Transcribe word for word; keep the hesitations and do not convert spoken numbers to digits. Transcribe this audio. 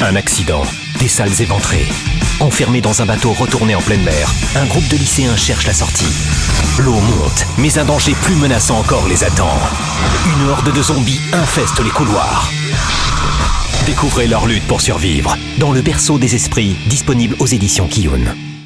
Un accident, des salles éventrées. Enfermés dans un bateau retourné en pleine mer, un groupe de lycéens cherche la sortie. L'eau monte, mais un danger plus menaçant encore les attend. Une horde de zombies infeste les couloirs. Découvrez leur lutte pour survivre dans Le Berceau des esprits, disponible aux éditions Kiyun.